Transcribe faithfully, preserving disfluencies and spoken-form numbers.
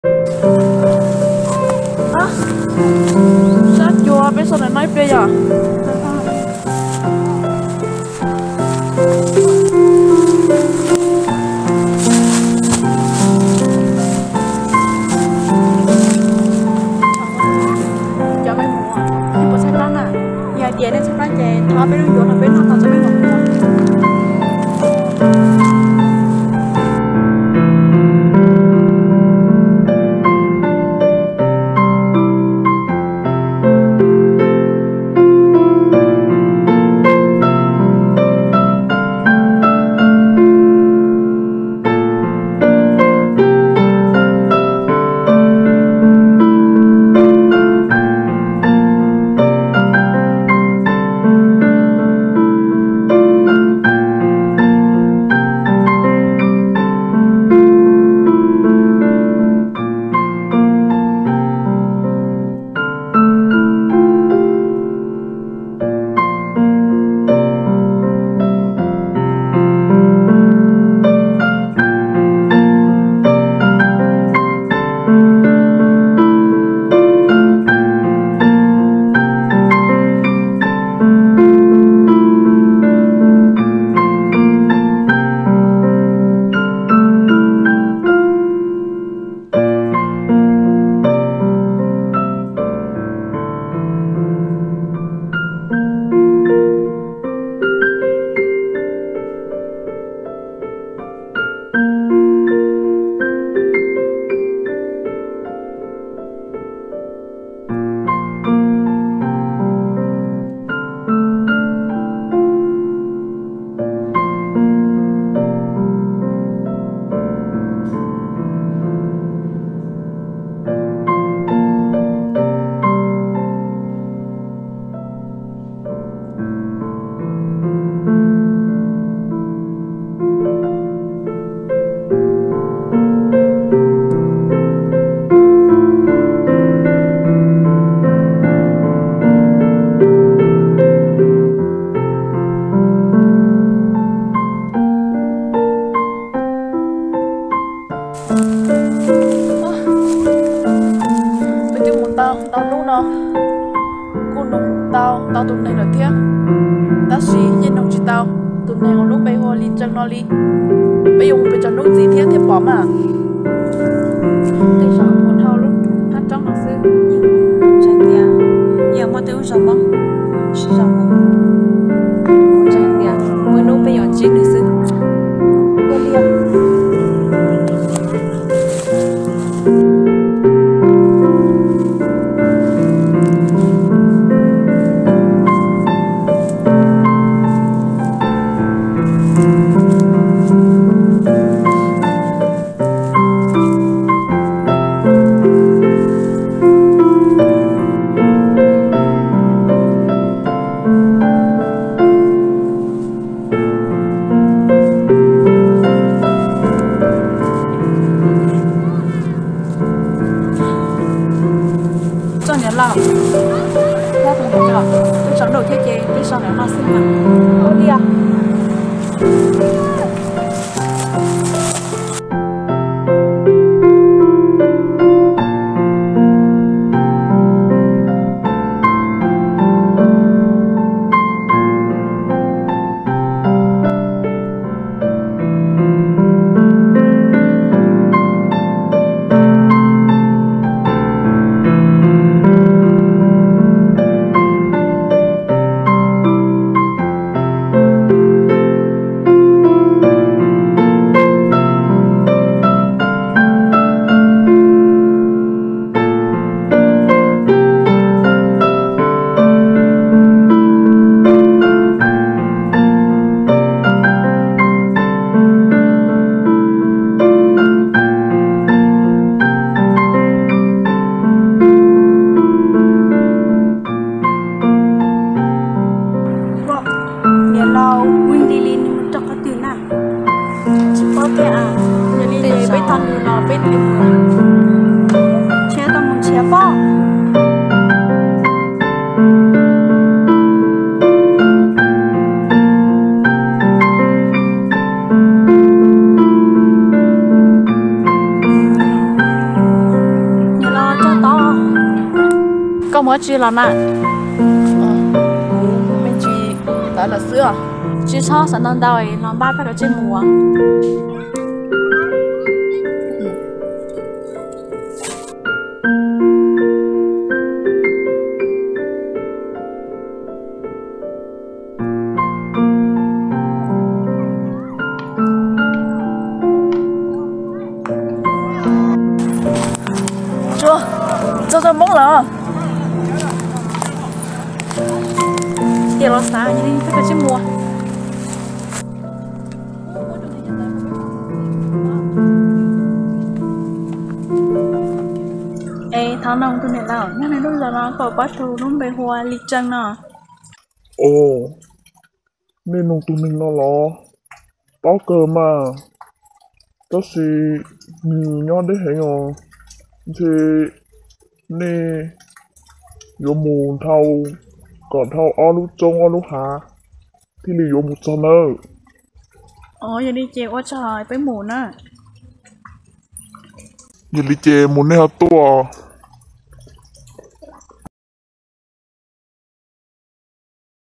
À, sát chùa bây giờ này nói bây giờ. Cho mấy mùa, nhưng mà sách lắm à. Nhà tiền nên sách lắm chè, tháo bên đường là bên họ tao cho mấy mùa. Tao tụi này nổi tiếng ta xí nhìn nông chỉ tao tụi này còn lúc bây hồ li chân nó li bây giờ bây giờ lúc gì thiết thiết bỏ mà tôi sợ một thao lúc hát trong nó sư chẳng tiền giờ mà tôi sợ băng chỉ sợ một một chẳng tiền mới lúc bây giờ chỉ được sư quên liền làm ra từ một giờ tôi sống đầu thiết kế đi sau này nó sinh mà ô đi à có mới chi là nè ờ mình chỉ đã là xưa chỉ cho sản năng đào ấy làm ba phải có trên mùa chưa cho cho mong là thì nó xa như thế phải có trên mùa ê thằng nào tôi này nào nhà này lúc giờ nó có bắt đầu nó bị hoa lịch trăng nè Ồ, nên nông tụi mình lo lo, báo cờ mà, đó là nhiều nhon đấy hả nhờ, thì nè, yo mù thâu, còn thâu ở lúc trông ở lúc hạ, thì là yo mù cho nơ, ồ giờ đi chơi quá trời với mù nè giờ đi chơi muốn nè hả tua.